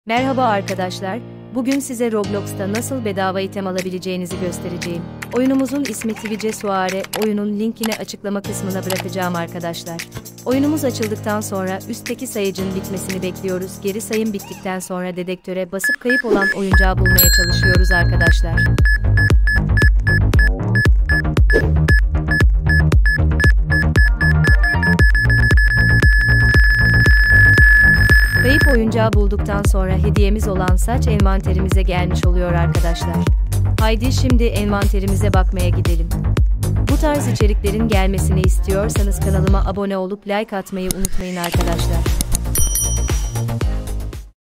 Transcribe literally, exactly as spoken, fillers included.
Merhaba arkadaşlar, bugün size Roblox'ta nasıl bedava item alabileceğinizi göstereceğim. Oyunumuzun ismi Twice Soirée, oyunun linkini açıklama kısmına bırakacağım arkadaşlar. Oyunumuz açıldıktan sonra üstteki sayıcın bitmesini bekliyoruz. Geri sayım bittikten sonra dedektöre basıp kayıp olan oyuncağı bulmaya çalışıyoruz arkadaşlar. Kayıp oyuncağı bulduktan sonra hediyemiz olan saç envanterimize gelmiş oluyor arkadaşlar. Haydi şimdi envanterimize bakmaya gidelim. Bu tarz içeriklerin gelmesini istiyorsanız kanalıma abone olup like atmayı unutmayın arkadaşlar.